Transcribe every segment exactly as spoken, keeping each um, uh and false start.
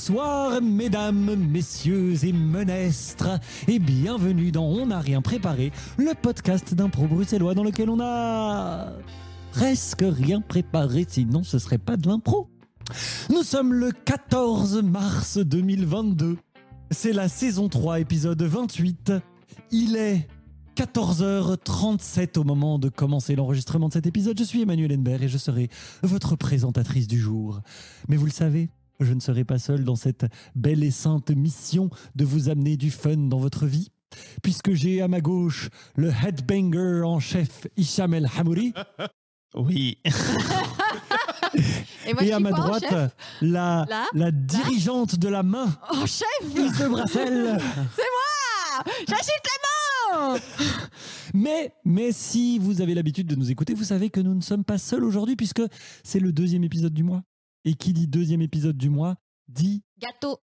Bonsoir mesdames, messieurs et menestres et bienvenue dans On n'a rien préparé, le podcast d'impro bruxellois dans lequel on a presque rien préparé, sinon ce serait pas de l'impro. Nous sommes le quatorze mars deux mille vingt-deux, c'est la saison trois, épisode vingt-huit. Il est quatorze heures trente-sept au moment de commencer l'enregistrement de cet épisode. Je suis Emmanuel Henbert et je serai votre présentatrice du jour. Mais vous le savez, je ne serai pas seul dans cette belle et sainte mission de vous amener du fun dans votre vie, puisque j'ai à ma gauche le headbanger en chef Hicham El Hamouri. Oui. Et, moi, et je à suis ma pas en droite, chef. la, Là la dirigeante de la main, En chef, Ilse Brassel. j'agite les mains. Mais, mais si vous avez l'habitude de nous écouter, vous savez que nous ne sommes pas seuls aujourd'hui, puisque c'est le deuxième épisode du mois. Et qui dit deuxième épisode du mois, dit Gâteau.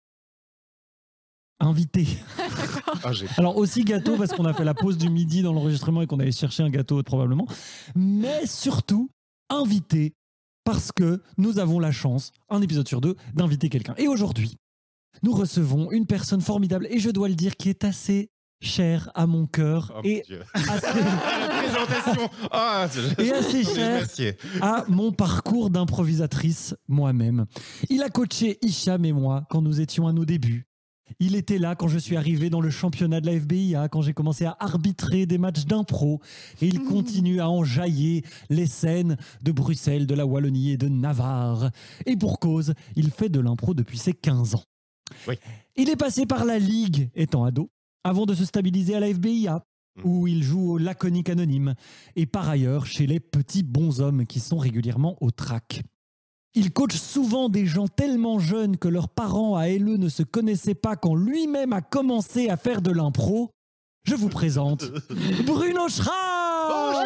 invité. Ah, j'ai... Alors aussi gâteau, parce qu'on a fait la pause du midi dans l'enregistrement et qu'on allait chercher un gâteau probablement. Mais surtout, invité, parce que nous avons la chance, un épisode sur deux, d'inviter quelqu'un. Et aujourd'hui, nous recevons une personne formidable, et je dois le dire, qui est assez chère à mon cœur. Oh, et mon Dieu. assez... La présentation. Ah, Et assez cher à mon parcours d'improvisatrice moi-même. Il a coaché Hicham et moi quand nous étions à nos débuts. Il était là quand je suis arrivé dans le championnat de la F B I A, quand j'ai commencé à arbitrer des matchs d'impro. Et il continue à enjailler les scènes de Bruxelles, de la Wallonie et de Navarre. Et pour cause, il fait de l'impro depuis ses quinze ans. Oui. Il est passé par la Ligue étant ado, avant de se stabiliser à la F B I A, où il joue au Laconique Anonyme, et par ailleurs chez les petits bonshommes qui sont régulièrement au track. Il coach souvent des gens tellement jeunes que leurs parents à L E ne se connaissaient pas quand lui-même a commencé à faire de l'impro. Je vous présente Bruno Schramm.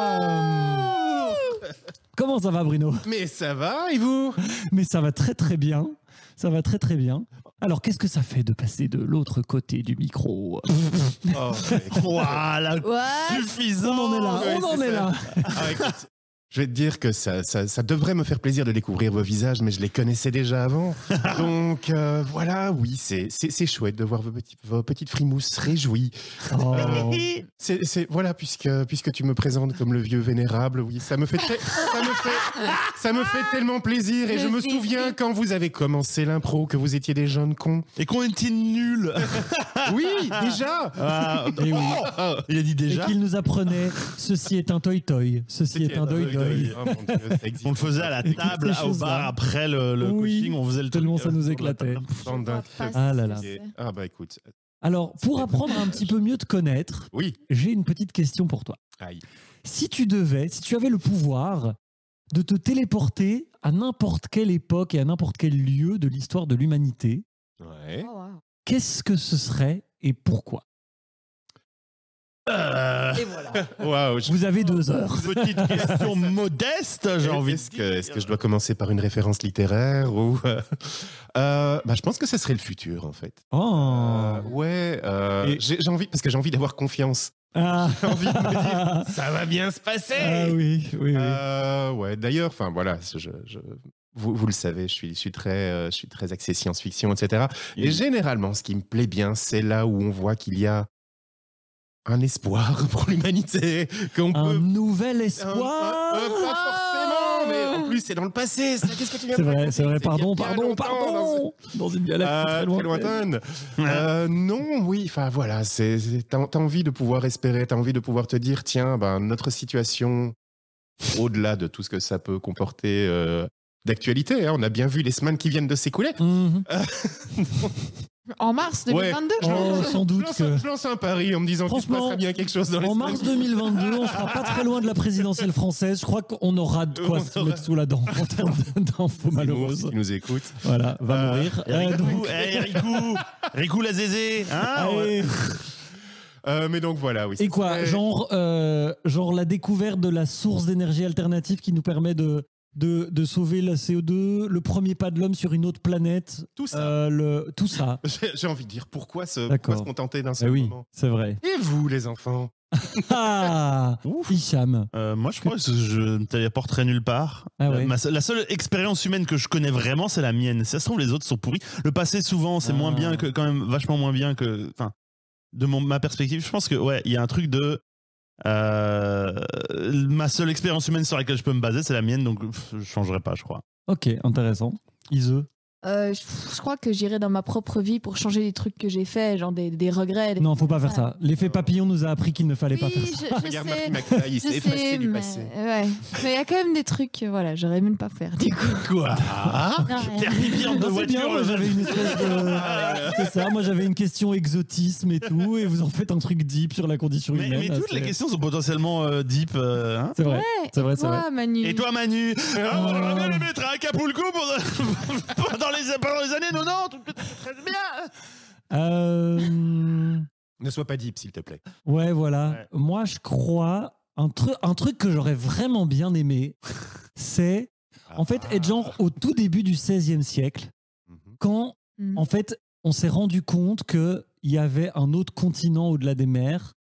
Comment ça va, Bruno? Mais ça va, et vous? Mais ça va très très bien. Ça va très très bien. Alors, qu'est-ce que ça fait de passer de l'autre côté du micro? Oh, voilà, What? suffisant. On en est là, Ouais, on en c'est est ça. là. Ah, écoute, je vais te dire que ça, ça, ça devrait me faire plaisir de découvrir vos visages, mais je les connaissais déjà avant. Donc euh, voilà, oui, c'est, c'est, c'est chouette de voir vos, petits, vos petites frimousses réjouies. Oh. Euh, c'est, c'est, voilà, puisque, puisque tu me présentes comme le vieux vénérable, oui, ça me fait, très- ça me fait, ça me fait tellement plaisir. Et Le je me zizi. souviens quand vous avez commencé l'impro, que vous étiez des jeunes cons. Et qu'on était nuls. Oui, déjà. Ah, Et oui. il a dit Et déjà. qu'il nous apprenait, ceci est un toy-toy, ceci est un doy-doy. Oh mon Dieu, ça existe. On le faisait à la Et toutes table, ces au choses-là. bar, après le, le Oui, coaching, on faisait le tellement truc, ça nous euh, éclatait. Bande d'un pas truc. Ah là là. C'est- Ah bah écoute, Alors, pour apprendre un petit peu mieux te connaître, oui. j'ai une petite question pour toi. Aïe. Si tu devais, si tu avais le pouvoir de te téléporter à n'importe quelle époque et à n'importe quel lieu de l'histoire de l'humanité, Ouais. Oh, wow. qu'est-ce que ce serait et pourquoi? Euh, Et voilà. Waouh. je- Vous avez deux heures. petite question modeste, j'ai envie de Est-ce que, dire. est-ce que je dois commencer par une référence littéraire ou euh, euh, bah, je pense que ce serait le futur en fait. Oh. Euh, ouais. euh, Et- j'ai, j'ai envie parce que j'ai envie d'avoir confiance. Ah. J'ai envie de me dire ça va bien se passer. Ah oui, oui, oui. Euh, ouais. D'ailleurs, enfin voilà, je, je- vous, vous le savez, je suis, je suis très, euh, je suis très axé science-fiction, et cetera. Et Et- généralement, ce qui me plaît bien, c'est là où on voit qu'il y a un espoir pour l'humanité, qu'on Un peut nouvel Un- espoir. un- un- pas forcément, mais en plus c'est dans le passé. ça. Qu'est-ce que tu viens C'est de vrai, raconter c'est vrai, il y a pardon, bien pardon, longtemps, pardon. Dans une dans- galaxie Euh, très très lointaine. lointaine. Euh, non, oui, enfin voilà, c'est, c'est- t'as, t'as envie de pouvoir espérer, t'as envie de pouvoir te dire, tiens, ben, notre situation, au-delà de tout ce que ça peut comporter euh, d'actualité, hein, on a bien vu les semaines qui viennent de s'écouler. Mhm. En mars deux mille vingt-deux. Oh, lance- sans doute je lance, que- un, je lance un pari en me disant qu'il se Franchement, passera bien quelque chose dans les En semaines mars qui- deux mille vingt-deux, on sera pas très loin de la présidentielle française. Je crois qu'on aura de quoi On se aura- mettre sous la dent en termes d'infos malheureuses. qui nous écoute. Voilà, va Euh, mourir. Et Euh, Rico, donc, eh, Rico, Rico la zézé, hein, ouais. allez. Euh, mais donc voilà, oui. Et ça quoi, serait- genre, euh, genre la découverte de la source d'énergie alternative qui nous permet de, de, de sauver la C O deux, le premier pas de l'homme sur une autre planète, Tout ça. euh, le, tout ça. J'ai j'ai envie de dire pourquoi se, D'accord. pourquoi se contenter d'un Eh seul oui, moment. c'est vrai. Et vous, les enfants, Ah, Hicham. Euh, moi, je crois que je ne téléporterai nulle part. Ah ouais. Euh, ma- la seule expérience humaine que je connais vraiment, c'est la mienne. Si ça se trouve, les autres sont pourris. Le passé, souvent, c'est Ah. moins bien que, quand même, vachement moins bien que. Enfin, de mon, ma perspective, je pense que, ouais, il y a un truc de. Euh, ma seule expérience humaine sur laquelle je peux me baser, c'est la mienne, donc pff, je changerai pas, je crois. Ok, intéressant. Ise. Euh, je, je crois que j'irai dans ma propre vie pour changer les trucs que j'ai fait, genre des, des regrets. Des... Non, faut pas faire ça. L'effet papillon nous a appris qu'il ne fallait pas Oui, faire ça. je, je Regarde sais, Marty McFly, il je s'est effacé sais, du mais passé. ouais. Mais il y a quand même des trucs, euh, voilà, j'aurais aimé ne pas faire. Du coup. Quoi Non, rien. Permis de Non, c'est bien, voiture. moi j'avais une espèce de... C'est ça, moi j'avais une question exotisme et tout, et vous en faites un truc deep sur la condition Mais, humaine. mais là, toutes c'est- les questions sont potentiellement euh, deep. euh, hein. C'est vrai, Ouais, c'est vrai, et c'est vrai. toi, Manu. Et toi, Manu ah, on aurait bien aimé être à Acapulco pendant, pendant, les, pendant les années quatre-vingt-dix. Très bien. Euh... Ne sois pas deep, s'il te plaît. Ouais, voilà. Ouais. Moi je crois, un, tru- un truc que j'aurais vraiment bien aimé, c'est en fait être genre au tout début du seizième siècle, Mhm. quand Mm. en fait on s'est rendu compte qu'il y avait un autre continent au-delà des mers.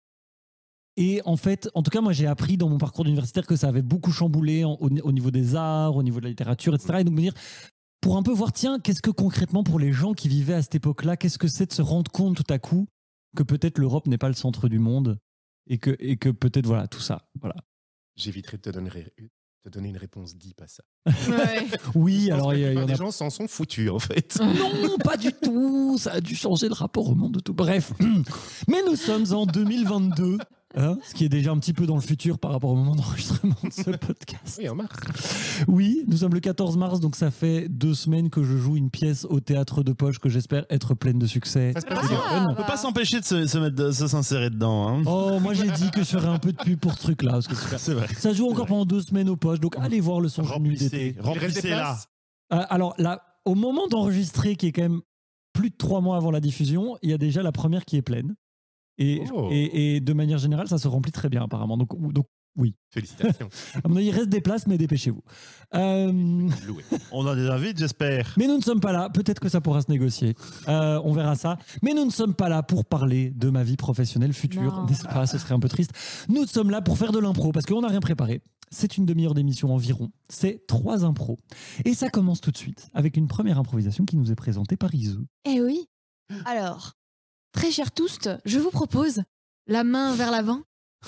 Et en fait, en tout cas, moi, j'ai appris dans mon parcours d'universitaire que ça avait beaucoup chamboulé en- au, au niveau des arts, au niveau de la littérature, et cetera. Et donc, me dire, pour un peu voir, tiens, qu'est-ce que concrètement, pour les gens qui vivaient à cette époque-là, qu'est-ce que c'est de se rendre compte tout à coup que peut-être l'Europe n'est pas le centre du monde et que, et que peut-être, voilà, tout ça. Voilà. J'éviterai de te donner, te donner une réponse deep à ça. Ouais. Oui, Je pense alors que il y, la a- il y plupart en des a. gens s'en sont foutus, en fait. Non, pas du tout. Ça a dû changer le rapport au monde de tout. Bref. Mais nous sommes en deux mille vingt-deux. Hein, ce qui est déjà un petit peu dans le futur par rapport au moment d'enregistrement de ce podcast. Oui, en mars. Oui, nous sommes le quatorze mars, donc ça fait deux semaines que je joue une pièce au théâtre de poche que j'espère être pleine de succès. Ça se passe et de bien. fun. On peut pas s'empêcher de se, se mettre de- se s'insérer dedans. Hein. Oh, moi j'ai dit que je ferais un peu de pub pour ce truc-là. Parce que c'est super. C'est vrai. Ça joue encore pendant deux semaines aux poches, donc allez voir le son nu d'été. Remplissez, Il reste des remplissez là. places. Euh, alors là, au moment d'enregistrer, qui est quand même plus de trois mois avant la diffusion, il y a déjà la première qui est pleine. Et, Oh. et, et de manière générale, ça se remplit très bien apparemment. Donc, donc oui. Félicitations. À mon avis, il reste des places, mais dépêchez-vous. Euh, Loué. On a des invites, j'espère. mais nous ne sommes pas là. Peut-être que ça pourra se négocier. Euh, on verra ça. Mais nous ne sommes pas là pour parler de ma vie professionnelle future, Non. n'est-ce pas? Ce serait un peu triste. Nous sommes là pour faire de l'impro parce qu'on n'a rien préparé. C'est une demi-heure d'émission environ. C'est trois impros. Et ça commence tout de suite avec une première improvisation qui nous est présentée par Izu. Eh oui. Alors, très chers tous, je vous propose la main vers l'avant.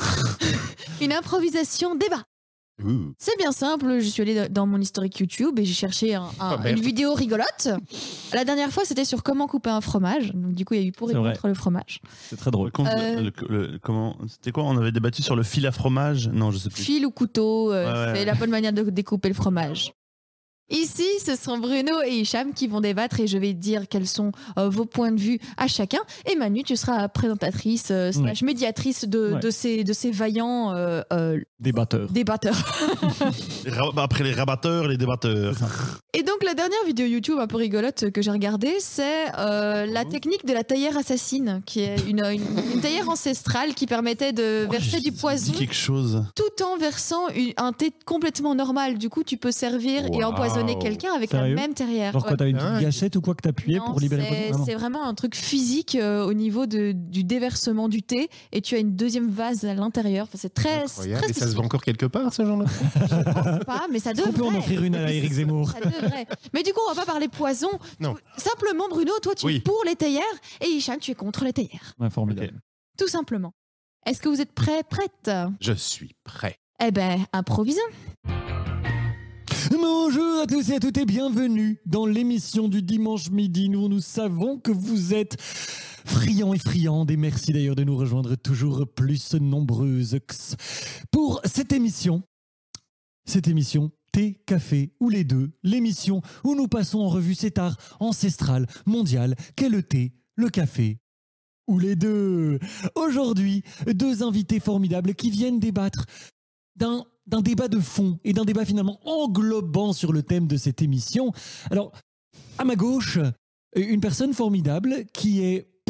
Une improvisation débat. Ouh. C'est bien simple, je suis allée dans mon historique YouTube et j'ai cherché un- un- Oh, merde. une vidéo rigolote. La dernière fois, c'était sur comment couper un fromage. Donc, du coup, il y a eu pour et C'est vrai. contre le fromage. C'est très drôle. Contre Euh. le- le- le- comment C'était quoi On avait débattu sur le fil à fromage. Non, je sais plus. Fil ou couteau, euh, Ouais, ouais. c'est la bonne manière de découper le fromage. Ici, ce sont Bruno et Hicham qui vont débattre et je vais dire quels sont euh, vos points de vue à chacun. Et Manu, tu seras présentatrice euh, slash médiatrice de, Ouais. de, ces, de ces vaillants euh, euh, Débatteur. débatteurs. Les ra- Après les rabatteurs, les débatteurs. Et donc la dernière vidéo YouTube un peu rigolote que j'ai regardée, c'est euh, la technique de la thaillère assassine, qui est une, une, une thaillère ancestrale qui permettait de Oh, verser j'ai- du poison Dis quelque chose. tout en versant une- un thé complètement normal. Du coup, tu peux servir et Waouh. empoisonner quelqu'un avec Sérieux la même terrière. Genre quoi, Ouais. t'as une Ah, petite gâchette ou quoi que t'appuyais Non, pour libérer le c'est- poison? Ah, non. c'est vraiment un truc physique euh, au niveau de, du déversement du thé et tu as une deuxième vase à l'intérieur. Enfin, c'est très, Incroyable. très Et ça se vend spécifique. encore quelque part, ce genre-là? Pas, mais ça Est-ce qu'on devrait. peut en offrir une à Eric Zemmour? Ça devrait. Mais du coup, on va pas parler poison. Non. Simplement, Bruno, toi, tu es Oui. pour les théières et Hicham, tu es contre les théières. Ouais, formidable. Tout simplement. Est-ce que vous êtes prêts, prêtes? Je suis prêt. Eh ben, improvisons. Bonjour à tous et à toutes et bienvenue dans l'émission du dimanche midi. Nous, nous savons que vous êtes friands et friandes et merci d'ailleurs de nous rejoindre toujours plus nombreuses pour cette émission. Cette émission thé, café ou les deux. L'émission où nous passons en revue cet art ancestral, mondial, qu'est le thé, le café ou les deux. Aujourd'hui, deux invités formidables qui viennent débattre d'un d'un débat de fond et d'un débat finalement englobant sur le thème de cette émission. Alors, à ma gauche, une personne formidable qui est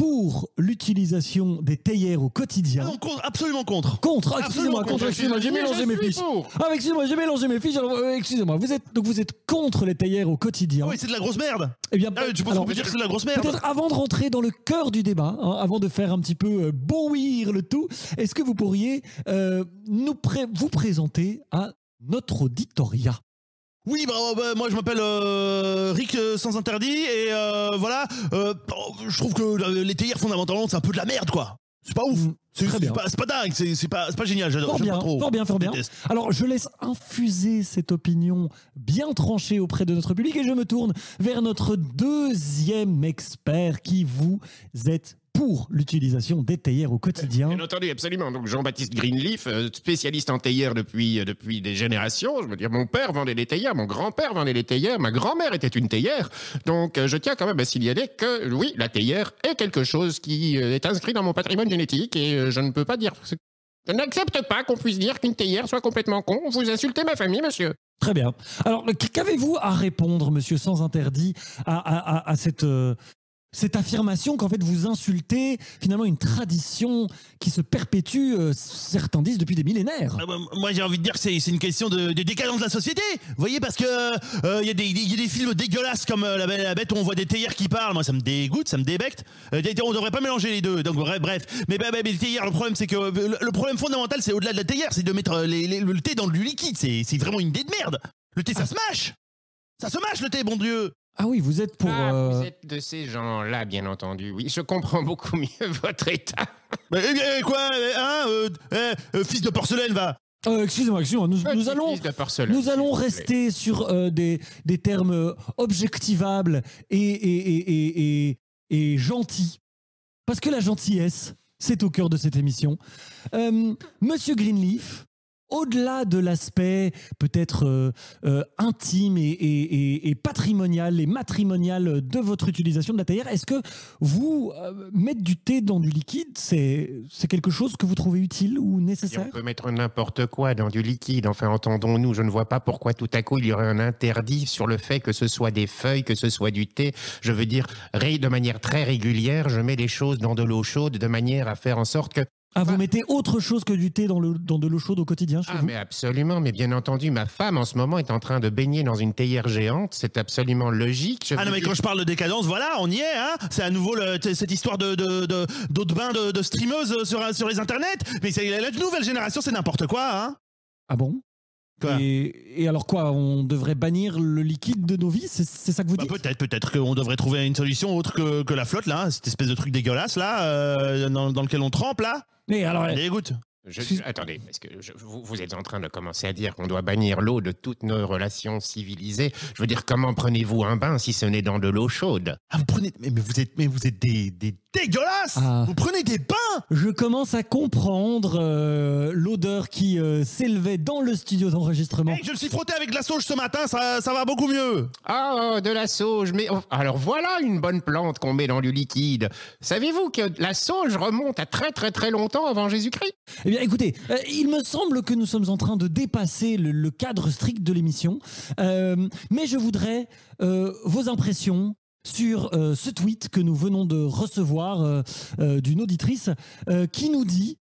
pour l'utilisation des théières au quotidien. Ah non, contre, absolument contre. Contre, excusez-moi, Absolument contre, excusez-moi, j'ai mélangé mes fiches. Ah, excusez-moi, j'ai mélangé mes fiches. Alors, euh, excusez-moi, vous êtes donc vous êtes contre les théières au quotidien. Oui, c'est de la grosse merde. Eh bien, Ah, tu penses alors, qu'on peut dire que c'est de la grosse merde? peut-être avant de rentrer dans le cœur du débat, hein, avant de faire un petit peu euh, bonhomie le tout, est-ce que vous pourriez euh, nous pré- vous présenter à notre auditoria? Oui, bah, bah, moi je m'appelle euh, Rick euh, sans interdit et euh, voilà, euh, je trouve que euh, les théières fondamentalement c'est un peu de la merde quoi. C'est pas ouf. Mmh, C'est très c'est bien. pas, c'est pas dingue, c'est c'est pas, c'est pas génial. J'adore. Fort j'aime bien, pas trop. fort bien, fort bien. Je déteste. Alors, je laisse infuser cette opinion bien tranchée auprès de notre public et je me tourne vers notre deuxième expert qui vous êtes pour l'utilisation des théières au quotidien. Bien entendu, absolument. Donc Jean-Baptiste Greenleaf, euh, spécialiste en théière depuis, euh, depuis des générations. Je veux dire, mon père vendait des théières, mon grand-père vendait des théières, ma grand-mère était une théière. Donc euh, je tiens quand même à signaler que oui, la théière est quelque chose qui euh, est inscrit dans mon patrimoine génétique et euh, je ne peux pas dire... Je n'accepte pas qu'on puisse dire qu'une théière soit complètement con. Vous insultez ma famille, monsieur. Très bien. Alors, qu'avez-vous à répondre, monsieur sans interdit, à, à, à, à cette... euh, cette affirmation qu'en fait vous insultez finalement une tradition qui se perpétue, euh, certains disent, depuis des millénaires. Ah bah, moi j'ai envie de dire que c'est c'est une question de, de décadence de la société. Vous voyez, parce que il euh, y, a des- y a des films dégueulasses comme euh, la, Belle et la Bête où on voit des théières qui parlent. Moi ça me dégoûte, ça me débecte. Euh, on devrait pas mélanger les deux. Donc bref, bref. Mais, bah, bah, mais les théières, le problème c'est que euh, le, le problème fondamental c'est au-delà de la théière, c'est de mettre euh, les- les- le thé dans du liquide. C'est c'est vraiment une idée de merde. Le thé ça se mâche. Ça se mâche le thé, bon Dieu. Ah oui, vous êtes pour... Ah, euh, vous êtes de ces gens-là, bien entendu. Oui, je comprends beaucoup mieux votre état. Mais, eh, quoi, eh, hein, euh, eh, euh, fils de porcelaine, va. euh, excusez-moi, excusez-moi, nous, nous Petit allons... fils de porcelaine, Nous s'il allons vous plaît. rester sur euh, des, des termes euh, objectivables et, et, et, et, et, et gentils. Parce que la gentillesse, c'est au cœur de cette émission. Euh, Monsieur Greenleaf, au-delà de l'aspect peut-être euh, euh, intime et, et, et, et patrimonial et matrimonial de votre utilisation de la théière, est-ce que vous, euh, mettre du thé dans du liquide, c'est c'est quelque chose que vous trouvez utile ou Et nécessaire? on peut mettre n'importe quoi dans du liquide. Enfin, entendons-nous, je ne vois pas pourquoi tout à coup il y aurait un interdit sur le fait que ce soit des feuilles, que ce soit du thé. Je veux dire, ré- de manière très régulière, je mets des choses dans de l'eau chaude de manière à faire en sorte que... Ah, vous mettez autre chose que du thé dans, le, dans de l'eau chaude au quotidien chez Ah, vous? mais absolument, mais bien entendu, ma femme en ce moment est en train de baigner dans une théière géante. C'est absolument logique. Je Ah non, veux mais dire- quand je parle de décadence, voilà, on y est, hein. C'est à nouveau le- t- cette histoire de, de, de, d'eau de bain de, de streameuses sur, sur les internets. Mais c'est, la nouvelle génération, c'est n'importe quoi, hein. Ah bon? Quoi? et, et alors quoi? On devrait bannir le liquide de nos vies? C'est c'est ça que vous Bah, dites? peut-être, peut-être qu'on devrait trouver une solution autre que, que la flotte, là, cette espèce de truc dégueulasse, là, euh, dans, dans lequel on trempe, là. Mais alors, Dégoûte. Je- je- attendez, parce que je- vous, vous êtes en train de commencer à dire qu'on doit bannir l'eau de toutes nos relations civilisées. Je veux dire, comment prenez-vous un bain si ce n'est dans de l'eau chaude? Ah, vous prenez, mais, mais vous êtes, mais vous êtes des, des dégueulasses. Ah. Vous prenez des bains. je commence à comprendre euh, l'odeur qui euh, s'élevait dans le studio d'enregistrement. Hey, je me suis frotté avec de la sauge ce matin, ça, ça va beaucoup mieux. Ah, de la sauge. Mais oh, alors voilà une bonne plante qu'on met dans du liquide. Savez-vous que la sauge remonte à très très très longtemps avant Jésus-Christ? Eh bien, écoutez, euh, il me semble que nous sommes en train de dépasser le, le cadre strict de l'émission, Euh, mais je voudrais euh, vos impressions sur euh, ce tweet que nous venons de recevoir euh, euh, d'une auditrice euh, qui nous dit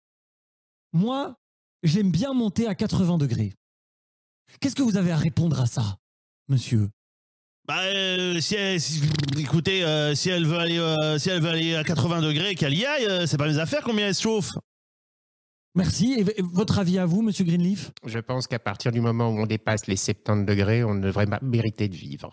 « Moi, j'aime bien monter à quatre-vingts degrés ». Qu'est-ce que vous avez à répondre à ça, monsieur? Bah, euh, si elle, si- écoutez, euh, si elle veut aller, euh, si elle veut aller à quatre-vingts degrés, qu'elle y aille. euh, c'est pas mes affaires combien elle se chauffe. Merci. Et v- et votre avis à vous, monsieur Greenleaf? Je pense qu'à partir du moment où on dépasse les soixante-dix degrés, on ne devrait pas mériter de vivre.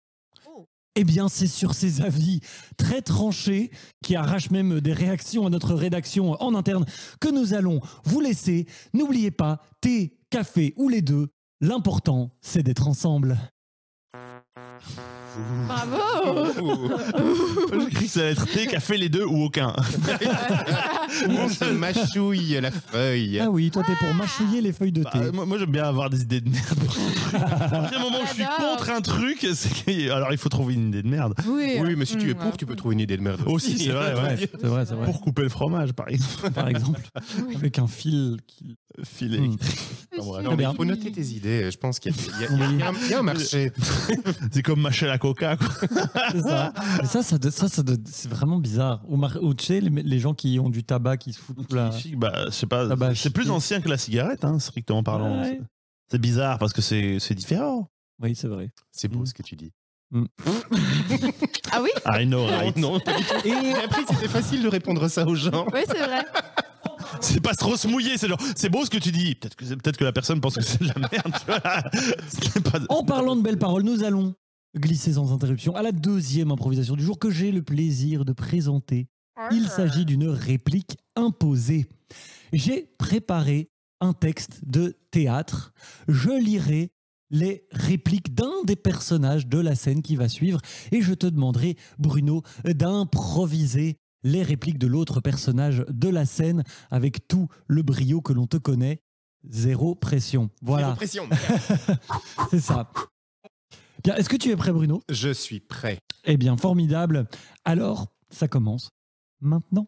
Eh bien, c'est sur ces avis très tranchés, qui arrachent même des réactions à notre rédaction en interne, que nous allons vous laisser. N'oubliez pas, thé, café ou les deux, l'important, c'est d'être ensemble. Bravo. J'ai cru que ça allait être thé, café, les deux ou aucun. On se mâchouille la feuille. Ah oui, toi, t'es pour mâchouiller les feuilles de thé. Bah, moi, moi, j'aime bien avoir des idées de merde. À partir du moment où je suis J'adore. contre un truc, c'est que... alors il faut trouver une idée de merde. Oui, Oui, mais si tu es mm, pour, tu peux trouver une idée de merde Aussi, c'est vrai, ouais. C'est vrai, c'est vrai. Pour couper le fromage, par exemple. Par exemple, avec un fil qui... Filet. Hmm. Enfin, bref. Non, mais bien. il faut noter tes idées. Je pense qu'il y, a- il y a- il y a un- il y a un marché. C'est comme mâcher la coca. Quoi. C'est ça. Mais ça, ça, doit- ça, ça doit- c'est vraiment bizarre. Ou, mar- ou tu sais, les, les gens qui ont du tabac qui se foutent là. Bah, je sais pas. Ah bah, c'est plus chier. ancien que la cigarette, hein, strictement parlant. Ouais. C'est- C'est bizarre parce que c'est c'est différent. Oui, c'est vrai. C'est beau Mm. ce que tu dis. Ah oui? I know, right? Non, pas du tout. Et j'ai appris que c'était facile de répondre ça aux gens. Oui, c'est vrai. C'est pas trop se mouiller, c'est genre, c'est beau ce que tu dis. Peut-être que, peut-être que la personne pense que c'est de la merde. Tu vois. C'est pas- En parlant de belles paroles, nous allons glisser sans interruption à la deuxième improvisation du jour que j'ai le plaisir de présenter. Il s'agit d'une réplique imposée. J'ai préparé un texte de théâtre. Je lirai les répliques d'un des personnages de la scène qui va suivre et je te demanderai, Bruno, d'improviser les répliques de l'autre personnage de la scène avec tout le brio que l'on te connaît. Zéro pression. Voilà, Zéro pression. c'est ça. Bien, est-ce que tu es prêt, Bruno? Je suis prêt. Eh bien, formidable. Alors, ça commence maintenant.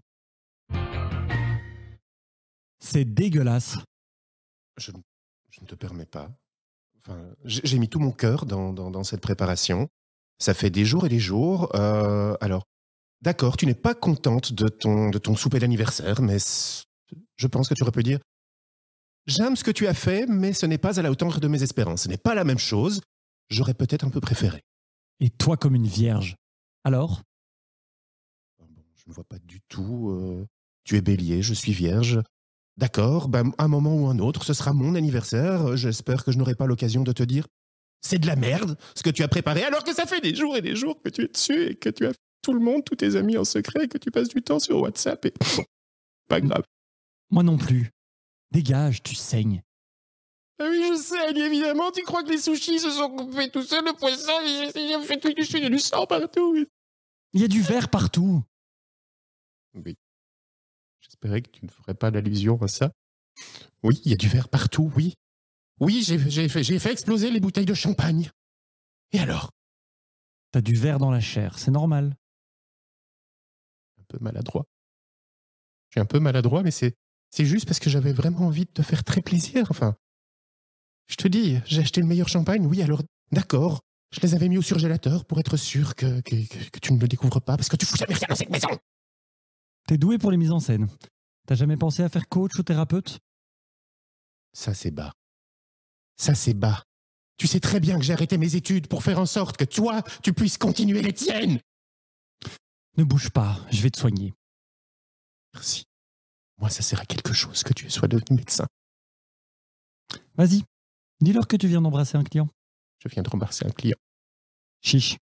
C'est dégueulasse. Je, ne- je ne te permets pas. Enfin, j'ai j'ai mis tout mon cœur dans, dans, dans cette préparation. Ça fait des jours et des jours. Euh, alors, d'accord, tu n'es pas contente de ton, de ton souper d'anniversaire, mais c- je pense que tu aurais pu dire j'aime ce que tu as fait, mais ce n'est pas à la hauteur de mes espérances. Ce n'est pas la même chose. J'aurais peut-être un peu préféré. Et toi comme une vierge. Alors? Ah bon, je ne vois pas du tout. euh, tu es bélier, je suis vierge. D'accord, ben, un moment ou un autre, ce sera mon anniversaire. J'espère que je n'aurai pas l'occasion de te dire c'est de la merde ce que tu as préparé, alors que ça fait des jours et des jours que tu es dessus et que tu as tout le monde, tous tes amis en secret, et que tu passes du temps sur WhatsApp et bon, pas grave. Moi non plus. Dégage, tu saignes. Ah oui, je sais, évidemment, tu crois que les sushis se sont coupés tout seuls, le poisson, il a fait tout du il y a du sang partout. Il y a du verre partout. Oui. J'espérais que tu ne ferais pas d'allusion à ça. Oui, il y a du verre partout, oui. Oui, j'ai j'ai fait, j'ai fait exploser les bouteilles de champagne. Et alors? T'as du verre dans la chair, c'est normal. Un peu maladroit. Je suis un peu maladroit, mais c'est c'est juste parce que j'avais vraiment envie de te faire très plaisir. Enfin, je te dis, j'ai acheté le meilleur champagne, oui, alors d'accord. Je les avais mis au surgélateur pour être sûr que, que, que, que tu ne le découvres pas, parce que tu fous jamais rien dans cette maison. T'es doué pour les mises en scène. T'as jamais pensé à faire coach ou thérapeute? Ça, c'est bas. Ça, c'est bas. Tu sais très bien que j'ai arrêté mes études pour faire en sorte que toi, tu puisses continuer les tiennes. Ne bouge pas, je vais te soigner. Merci. Moi, ça sert à quelque chose que tu sois devenu médecin. Vas-y, dis-leur que tu viens d'embrasser un client. Je viens de rembourser un client. Chiche.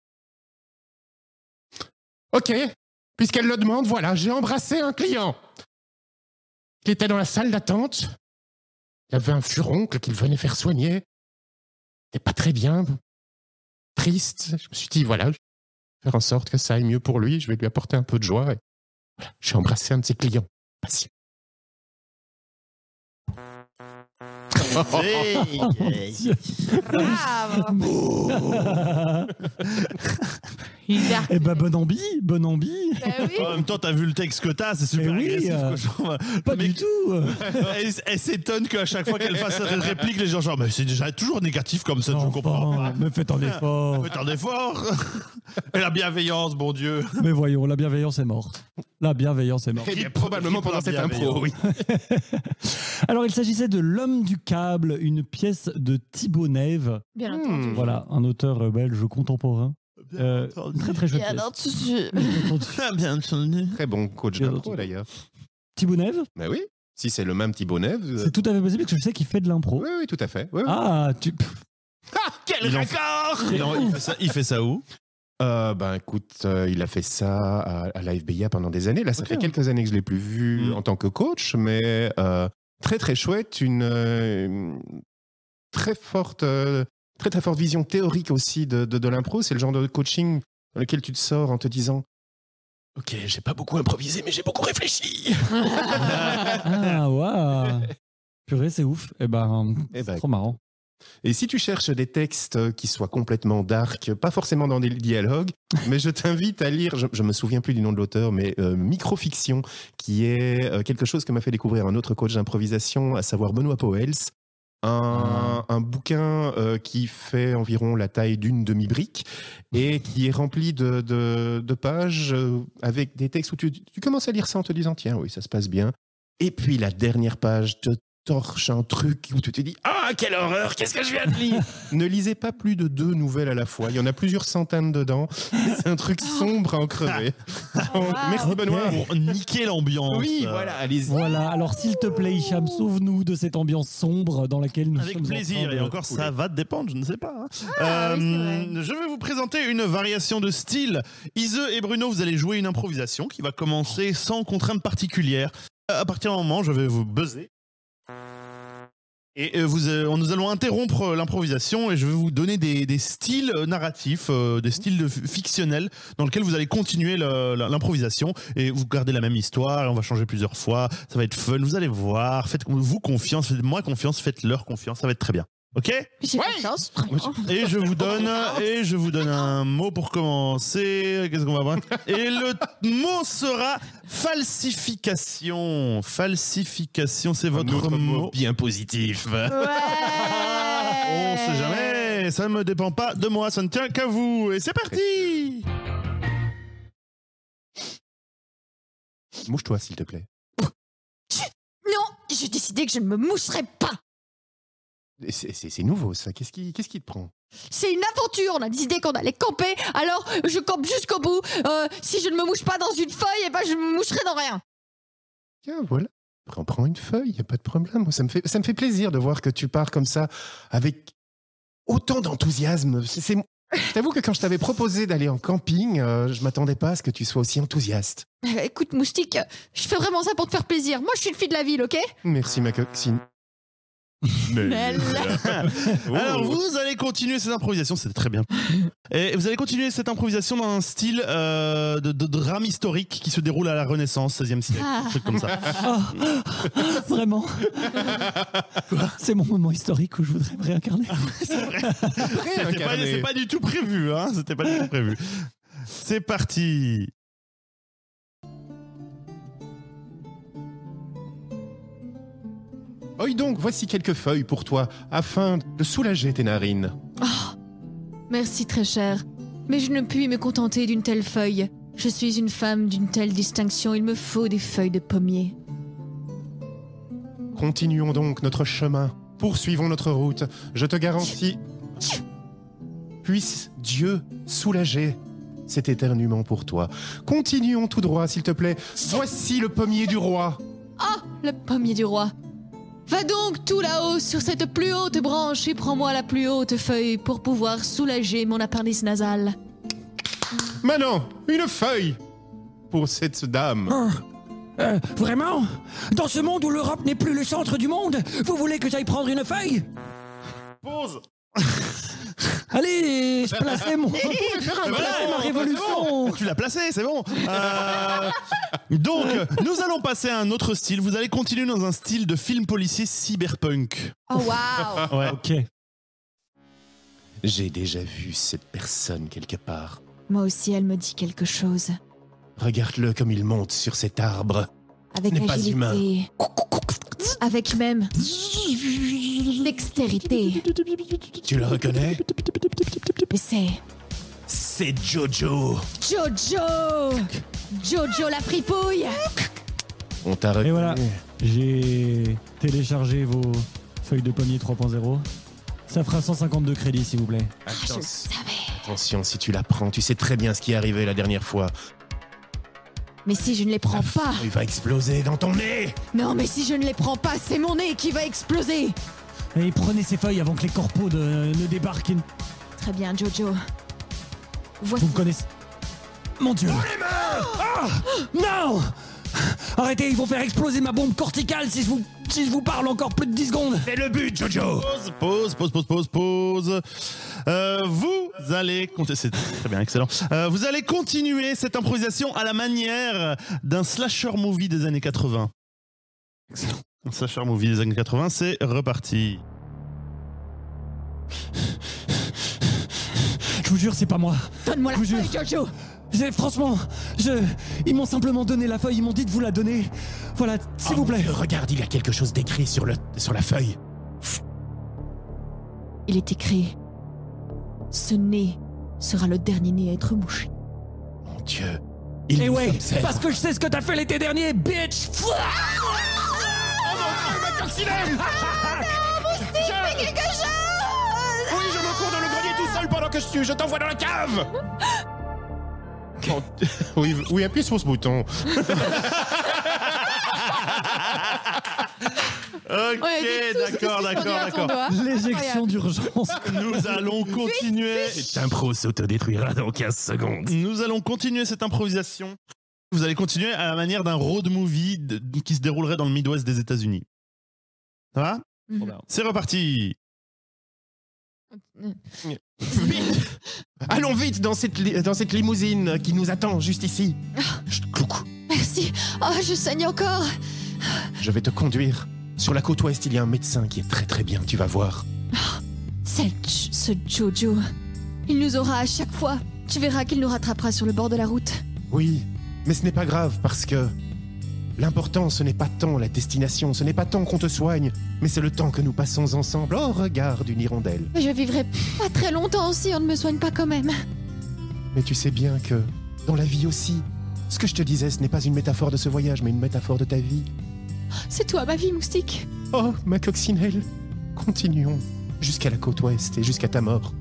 Ok, puisqu'elle le demande, voilà, j'ai embrassé un client. Il était dans la salle d'attente. Il avait un furoncle qu'il venait faire soigner. Il n'était pas très bien. Triste. Je me suis dit, voilà, je vais faire en sorte que ça aille mieux pour lui. Je vais lui apporter un peu de joie. Et voilà, j'ai embrassé un de ses clients. Patient. Bravo. Il a- Eh ben, bonne ambi, bonne ambi. Bah oui. En même temps, t'as vu le texte que t'as, c'est super Mais oui, agressif. euh, quoi. Genre, Pas le mec- du tout. Elle, elle s'étonne qu'à chaque fois qu'elle fasse cette réplique, les gens genre, mais c'est déjà toujours négatif comme ça, je comprends pas. Enfin, mais faites un effort. Faites un effort. Et la bienveillance, bon Dieu. Mais voyons, la bienveillance est morte. La bienveillance est morte. Eh bien, probablement pendant cette impro, oui. Alors, il s'agissait de L'Homme du câble, une pièce de Thibaut Nève. Bien Hmm. entendu. Voilà, un auteur euh, belge contemporain. Euh, une très très chouette Bien pièce. entendu. Bien entendu. Bien entendu. Très bon coach Bien d'impro, entendu. d'ailleurs. Thibaut Nève, Mais oui, si c'est le même Thibaut Nève. euh, c'est tout à fait possible parce que je sais qu'il fait de l'impro. Oui, oui, tout à fait. Oui, oui. Ah, tu... Ah, quel Il en- raccord Il, en- il fait ça, il fait ça où? Euh, ben écoute, euh, il a fait ça à, à la F B I A pendant des années. Là, ça Ok. fait quelques années que je l'ai plus vu Mm. en tant que coach, mais euh, très très chouette, une, euh, une très forte, euh, très très forte vision théorique aussi de, de, de l'impro. C'est le genre de coaching dans lequel tu te sors en te disant, ok, j'ai pas beaucoup improvisé, mais j'ai beaucoup réfléchi. Ah, waouh. Purée, c'est ouf. Eh ben, Eh c'est ben, trop marrant. Et si tu cherches des textes qui soient complètement dark, pas forcément dans des dialogues, mais je t'invite à lire, je, je me souviens plus du nom de l'auteur, mais euh, Microfiction, qui est euh, quelque chose que m'a fait découvrir un autre coach d'improvisation, à savoir Benoît Poels. Un, un bouquin euh, qui fait environ la taille d'une demi-brique et qui est rempli de, de, de pages euh, avec des textes où tu, tu commences à lire ça en te disant tiens, oui, ça se passe bien. Et puis la dernière page te torche un truc où tu te dis ah, quelle horreur, qu'est-ce que je viens de lire. Ne lisez pas plus de deux nouvelles à la fois. Il y en a plusieurs centaines dedans. C'est un truc sombre à en crever. Donc, merci Ok. Benoît. Pour niquer l'ambiance. Oui, Euh, voilà, allez-y. Voilà, alors s'il te plaît, Hicham, sauve-nous de cette ambiance sombre dans laquelle nous Avec sommes en plaisir, train de et encore couler. ça va dépendre, je ne sais pas. hein. Ah, oui, c'est vrai. je vais vous présenter une variation de style. Ise et Bruno, vous allez jouer une improvisation qui va commencer sans contrainte particulière. À partir d'un moment, je vais vous buzzer. Et euh, vous, euh, nous allons interrompre l'improvisation et je vais vous donner des, des styles narratifs, euh, des styles de f- fictionnels dans lesquels vous allez continuer le- la- l'improvisation et vous gardez la même histoire et on va changer plusieurs fois. Ça va être fun, vous allez voir. Faites-vous confiance, faites-moi confiance, faites-leur confiance, ça va être très bien. Ok ? J'ai confiance. Très bien. Et je vous donne et je vous donne un mot pour commencer. Qu'est-ce qu'on va voir ? Et le mot sera falsification. Falsification, c'est votre Notre mot. bien positif. Ouais. On sait jamais, ça ne me dépend pas de moi, ça ne tient qu'à vous. Et c'est parti. Mouche-toi, s'il te plaît. Non, j'ai décidé que je ne me moucherai pas. C'est c'est- c'est nouveau, ça. Qu'est-ce qui, qu'est-ce qui te prend? C'est une aventure. On a décidé qu'on allait camper. Alors, je campe jusqu'au bout. Euh, si je ne me mouche pas dans une feuille, eh ben, je me moucherai dans rien. Tiens, voilà. Prends, prends une feuille, il n'y a pas de problème. Moi, ça me fait, ça me fait plaisir de voir que tu pars comme ça, avec autant d'enthousiasme. C'est, c'est- je t'avoue que quand je t'avais proposé d'aller en camping, euh, je m'attendais pas à ce que tu sois aussi enthousiaste. Euh, écoute, Moustique, je fais vraiment ça pour te faire plaisir. Moi, je suis une fille de la ville, ok? Merci, ma coxine. Mais Oh. Alors vous allez continuer cette improvisation, c'était très bien. Et vous allez continuer cette improvisation dans un style euh, de, de drame historique qui se déroule à la Renaissance, seizième siècle, Ah. un truc comme ça. Ah, vraiment. C'est mon moment historique où je voudrais me réincarner. C'était pas, c'est pas du tout prévu, hein. C'était pas du tout prévu. C'est parti. Oi donc, voici quelques feuilles pour toi, afin de soulager tes narines. Merci, très cher. Mais je ne puis me contenter d'une telle feuille. Je suis une femme d'une telle distinction. Il me faut des feuilles de pommier. Continuons donc notre chemin. Poursuivons notre route. Je te garantis... Puisse Dieu soulager cet éternuement pour toi. Continuons tout droit, s'il te plaît. Voici le pommier du roi. Ah, le pommier du roi. Va donc tout là-haut sur cette plus haute branche et prends-moi la plus haute feuille pour pouvoir soulager mon appendice nasal. Maintenant, une feuille pour cette dame. Euh, vraiment? Dans ce monde où l'Europe n'est plus le centre du monde, vous voulez que j'aille prendre une feuille? Pause. Allez, je plaçais mon... je Voilà, plaçais ma bon, révolution. c'est bon. Tu l'as placé, c'est bon. Euh, donc, nous allons passer à un autre style. Vous allez continuer dans un style de film policier cyberpunk. Oh waouh. Ouais. Ok. J'ai déjà vu cette personne quelque part. Moi aussi, elle me dit quelque chose. Regarde-le comme il monte sur cet arbre. Avec Ce n'est pas agilité. humain. Avec même dextérité. Tu le reconnais? Mais c'est C'est Jojo. Jojo. Jojo la fripouille. On t'a reconnu. Et voilà, j'ai téléchargé vos feuilles de pommier trois point zéro. Ça fera cent cinquante-deux crédits, s'il vous plaît. Ah, je le Attention, savais. attention, si tu la prends, tu sais très bien ce qui est arrivé la dernière fois. Mais si je ne les prends pas... Il va exploser dans ton nez. Non, mais si je ne les prends pas, c'est mon nez qui va exploser. Et prenez ces feuilles avant que les corpos de- ne débarquent. Très bien, Jojo. Voici. Vous me connaissez. Mon Dieu. Ah non. Arrêtez, ils vont faire exploser ma bombe corticale si je vous, si je vous parle encore plus de dix secondes. C'est le but, Jojo. Pause, pause, pause, pause, pause, pause. Euh, vous allez compter, c'est très bien, excellent. Euh, vous allez continuer cette improvisation à la manière d'un slasher movie des années quatre-vingts. Excellent. Un slasher movie des années quatre-vingts, c'est reparti. Je vous jure, c'est pas moi. Donne-moi la Je vous feuille, jure. Jojo. C'est- Franchement, je, ils m'ont simplement donné la feuille, ils m'ont dit de vous la donner. Voilà, s'il Oh vous mon plaît. Dieu, regarde, il y a quelque chose d'écrit sur, le, sur la feuille. il est écrit « Ce nez sera le dernier nez à être mouché. Mon Dieu. Il Et nous ouais, observe. parce que je sais ce que t'as fait l'été dernier, bitch. Ma coccinelle Je- Quelque chose !» Oui, je me cours dans le grenier tout seul pendant que je tue. Je t'envoie dans la cave. Oh, oui, oui, appuie sur ce bouton. Ok, Ouais, dites tous ce qui d'accord, se d'accord, produit à ton d'accord. doigt. L'éjection d'urgence. Nous allons continuer. T'impro s'autodétruira dans quinze secondes. Nous allons continuer cette improvisation. Vous allez continuer à la manière d'un road movie de- qui se déroulerait dans le Midwest des États-Unis. Ça va? Mhm. C'est reparti. Vite Allons vite dans cette, li- dans cette limousine qui nous attend juste ici. Chut, clouc. Merci. Oh, je saigne encore. Je vais te conduire. Sur la côte ouest, il y a un médecin qui est très très bien, tu vas voir. C'est J- ce Jojo. Il nous aura à chaque fois. Tu verras qu'il nous rattrapera sur le bord de la route. Oui, mais ce n'est pas grave parce que l'important, ce n'est pas tant la destination, ce n'est pas tant qu'on te soigne, mais c'est le temps que nous passons ensemble. Oh, regarde une hirondelle. Mais je vivrai pas très longtemps si on ne me soigne pas quand même. Mais tu sais bien que dans la vie aussi, ce que je te disais, ce n'est pas une métaphore de ce voyage, mais une métaphore de ta vie. C'est toi ma vie, moustique. Oh, ma coccinelle, continuons jusqu'à la côte ouest et jusqu'à ta mort.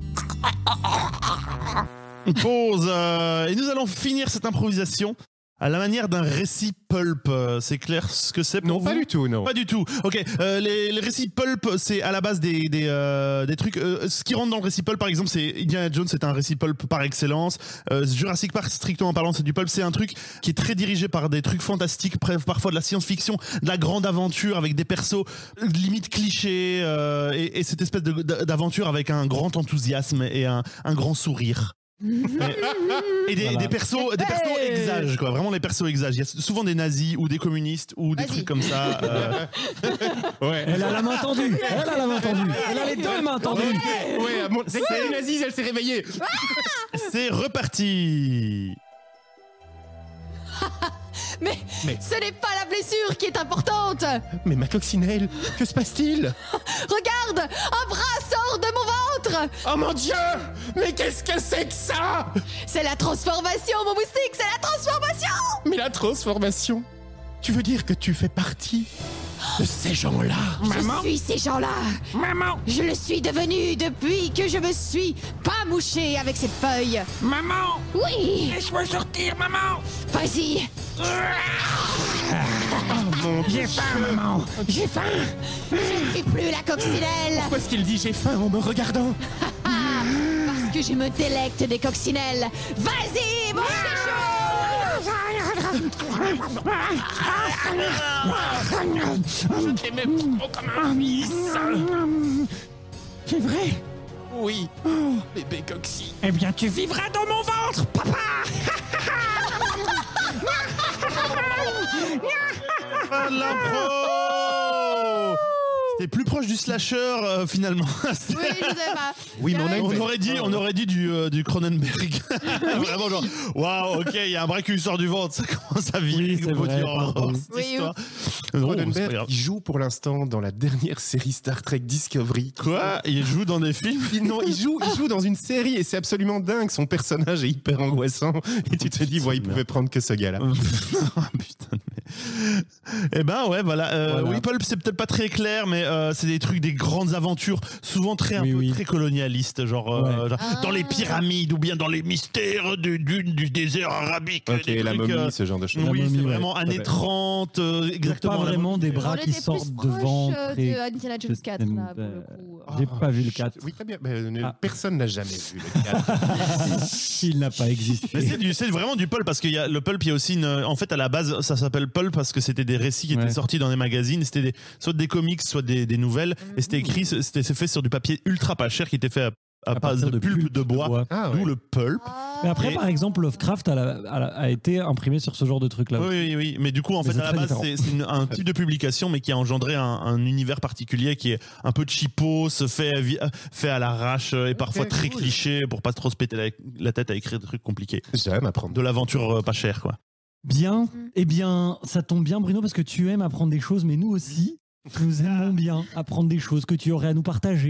Pause. euh, et nous allons finir cette improvisation à la manière d'un récit pulp. Euh, C'est clair ce que c'est pour Non, vous? pas du tout, non. Pas du tout. Ok, euh, les, les récits pulp, c'est à la base des, des, euh, des trucs. Euh, ce qui rentre dans le récit pulp, par exemple, c'est Indiana Jones, c'est un récit pulp par excellence. Euh, Jurassic Park, strictement parlant, c'est du pulp. C'est un truc qui est très dirigé par des trucs fantastiques, bref, parfois de la science-fiction, de la grande aventure avec des persos euh, limite clichés euh, et, et cette espèce de- d'aventure avec un grand enthousiasme et un, un grand sourire. Et des, Voilà. des persos, des persos Hey exagèrent, quoi. Vraiment, les persos exagèrent. Il y a souvent des nazis ou des communistes ou des Vas-y. trucs comme ça. euh, Ouais. Elle a la main tendue. Elle a la main tendue. Elle a les deux mains tendues. Ouais, mon... c'est une Aziz, elle s'est réveillée. C'est reparti. Mais, Mais- ce n'est pas la blessure qui est importante. Mais ma coccinelle, que se passe-t-il? Regarde, un bras sort de mon ventre. Oh mon Dieu! Mais qu'est-ce que c'est que ça? C'est la transformation, mon moustique, c'est la transformation. Mais la transformation? Tu veux dire que tu fais partie de ces gens-là? Je suis ces gens-là. Maman! Je le suis devenu depuis que je me suis pas mouché avec cette feuille. Maman! Oui, Laisse-moi sortir, maman! vas-y. Oh mon Dieu! J'ai faim, maman. J'ai faim. Je ne suis plus la coccinelle Pourquoi est-ce qu'il dit j'ai faim en me regardant? parce que je me délecte des coccinelles. Vas-y, mon Je t'aimais trop comme un fils! C'est vrai. Oui, bébé cocci. Eh bien, tu vivras dans mon ventre, papa. Fin de l'impro. C'était plus proche du slasher euh, finalement. Oui, je sais pas. Oui, mais on a une- On aurait dit, on aurait dit du, euh, du Cronenberg. Vraiment genre, waouh, ok, il y a un bras qui lui sort du ventre, ça commence à virer. Oui, c'est faut vrai, dire, pardon. oh, cette Oui, histoire. Non, c'est pas Cronenberg grave. il joue pour l'instant dans la dernière série Star Trek Discovery. Quoi? Il joue dans des films? Il- Non, il joue, il joue dans une série et c'est absolument dingue. Son personnage est hyper angoissant et tu te dis, ouais, il pouvait prendre que ce gars-là. Ah, putain. Mais... Eh ben ouais, voilà. Euh, Voilà. Oui, Pulp, c'est peut-être pas très clair, mais euh, c'est des trucs, des grandes aventures, souvent très un Oui, peu oui. très colonialistes, genre, euh, Ouais. genre Ah. dans les pyramides ou bien dans les mystères du, du, du désert arabique. Ok, des la trucs, momie, euh, ce genre de choses. La Oui, momie, c'est ouais. vraiment années Ouais. trente, euh, Donc, exactement. pas la vraiment momie. des bras On qui était sortent plus de proche ventre. euh, et- de Indiana Jones quatre, là, pour le coup. J'ai pas vu le quatre. Oui, très bien. Mais, euh, Ah. Personne n'a jamais vu le quatre. Il n'a pas existé. Mais c'est du- c'est vraiment du pulp parce qu'il y a le pulp, il y a aussi une. En fait, à la base, ça s'appelle pulp parce que c'était des récits qui Ouais. étaient sortis dans des magazines. C'était des, soit des comics, soit des, des nouvelles. Et c'était écrit, c'était c'est fait sur du papier ultra pas cher qui était fait à, à, À base partir de, pulpe de bois. Ah, D'où ouais. le pulp. Mais après, Et- par exemple, Lovecraft a, la- a la- a été imprimé sur ce genre de truc-là. Oui, oui, oui. Mais du coup, en Mais fait, c'est à la très base, différent. c'est c'est une- un type de publication, mais qui a engendré un, un univers particulier qui est un peu cheapos, fait, vi- fait à l'arrache et parfois très cool. cliché pour pas trop se péter la, la tête à écrire des trucs compliqués. J'aime apprendre. De l'aventure euh, pas chère, quoi. Bien. Eh bien, ça tombe bien, Bruno, parce que tu aimes apprendre des choses, mais nous aussi, nous aimons bien apprendre des choses que tu aurais à nous partager.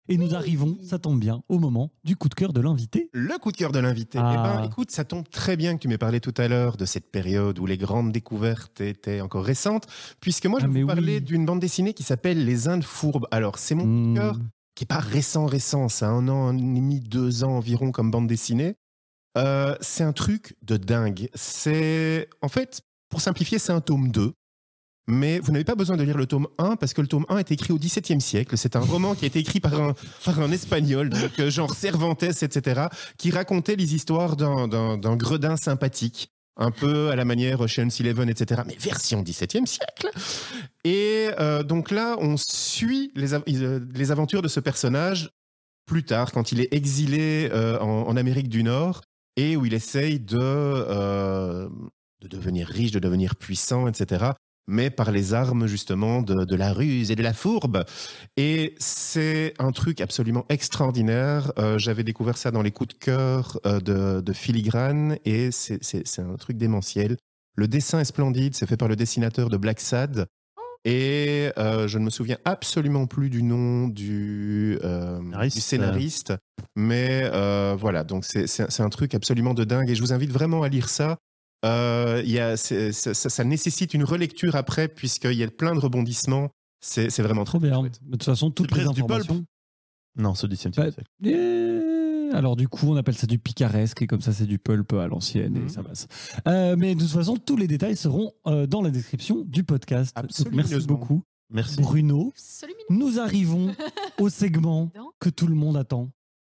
Et nous arrivons, ça tombe bien, au moment du coup de cœur de l'invité. Le coup de cœur de l'invité. Ah. Eh ben, écoute, ça tombe très bien que tu m'aies parlé tout à l'heure de cette période où les grandes découvertes étaient encore récentes, puisque moi, je Ah, vais mais vous parler oui. d'une bande dessinée qui s'appelle Les Indes Fourbes. Alors, c'est mon coup de cœur, Mmh. qui n'est pas récent, récent, ça a un an, un an et demi, deux ans environ comme bande dessinée. Euh, c'est un truc de dingue. C'est, en fait, pour simplifier, c'est un tome deux. Mais vous n'avez pas besoin de lire le tome un parce que le tome un est écrit au dix-septième siècle. C'est un roman qui a été écrit par un, par un espagnol, donc euh, genre Cervantes, et cetera, qui racontait les histoires d'un, d'un, d'un gredin sympathique, un peu à la manière Ocean's Eleven, et cetera, mais version dix-septième siècle. Et euh, donc là, on suit les, av- les aventures de ce personnage plus tard, quand il est exilé euh, en, en Amérique du Nord et où il essaye de, euh, de devenir riche, de devenir puissant, et cetera, mais par les armes justement de, de la ruse et de la fourbe. Et c'est un truc absolument extraordinaire. Euh, j'avais découvert ça dans les coups de cœur euh, de, de Filigrane et c'est, c'est, c'est un truc démentiel. Le dessin est splendide, c'est fait par le dessinateur de Black Sad. Et euh, je ne me souviens absolument plus du nom du, euh, Scénariste. du scénariste. Mais euh, voilà, donc c'est, c'est, c'est un truc absolument de dingue. Et je vous invite vraiment à lire ça. Euh, il y a, c'est, c'est, ça, ça nécessite une relecture après, puisqu'il y a plein de rebondissements. C'est, c'est vraiment Trop très bien. chouette. De toute façon, toutes C'est les presque du pulp. informations. Non, c'est au dix-septième Bah, siècle. Eh, alors du coup, on appelle ça du picaresque et comme ça, c'est du pulp à l'ancienne et Mhm. ça passe. Euh, mais de toute façon, tous les détails seront euh, dans la description du podcast. Donc, merci Absolument. beaucoup, Merci. Bruno. Absolument. Nous arrivons au segment que tout le monde attend.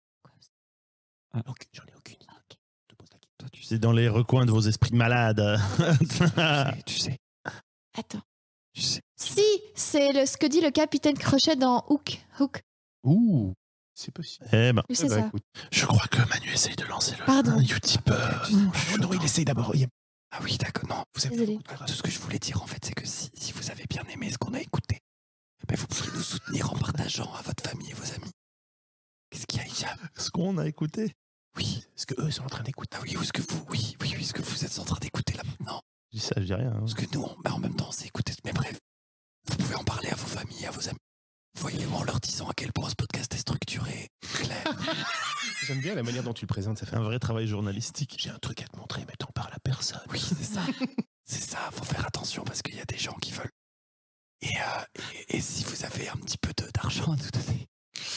Ah, Ok, j'en ai aucune idée. Je te pose la question. toi, tu sais, C'est dans les recoins de vos esprits malades. tu sais, Attends. tu sais. Si, c'est le, ce que dit le capitaine Crochet dans Hook. Hook. Ouh, c'est possible. Eh ben, Oui, c'est Eh ben, ça. écoute. je crois que Manu essaye de lancer le Pardon. un Utipeur. Oh non, il essaye d'abord. Il y a- Ah oui, d'accord. Non, vous avez Désolée. tout ce que je voulais dire en fait, c'est que si, si vous avez bien aimé ce qu'on a écouté, ben vous pouvez nous soutenir en partageant à votre famille et vos amis. Qu'est-ce qu'il y a, Hicham? Ce qu'on a écouté. Oui. Est-ce qu'eux sont en train d'écouter? Ah oui, ou est-ce que vous, oui, oui, oui, est-ce que vous êtes en train d'écouter là maintenant? Je dis ça, je dis rien. hein. Parce que nous, on- bah, en même temps, c'est écouter. Mais bref, vous pouvez en parler à vos familles et à vos amis. Voyez, en leur disant à quel point ce podcast est structuré, clair. J'aime bien la manière dont tu le présentes. Ça fait Un vrai travail journalistique. J'ai un truc à te montrer, mais t'en parles à personne. Oui, c'est ça. C'est ça, faut faire attention parce qu'il y a des gens qui veulent. Et, euh, et, et si vous avez un petit peu de- d'argent à nous donner.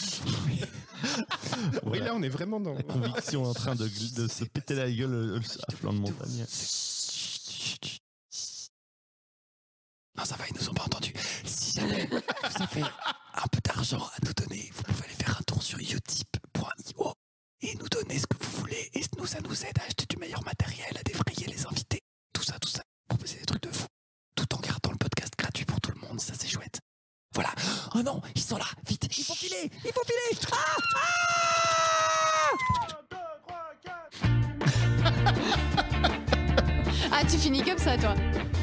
Oui, là, on est vraiment dans. La conviction en train de, de se péter la gueule euh, à flanc de montagne. Non, ça va, ils nous ont pas entendus. Si jamais vous avez un peu d'argent à nous donner, vous pouvez aller faire un tour sur utip point io et nous donner ce que vous voulez. Et nous, ça nous aide à acheter du meilleur matériel, à défrayer les invités. Tout ça, tout ça. Proposer des trucs de fou. Tout en gardant le podcast gratuit pour tout le monde. Ça, c'est chouette. Voilà. Oh non, ils sont là. Vite, il faut filer. Il faut filer. Ah, Ah, tu finis comme ça, toi.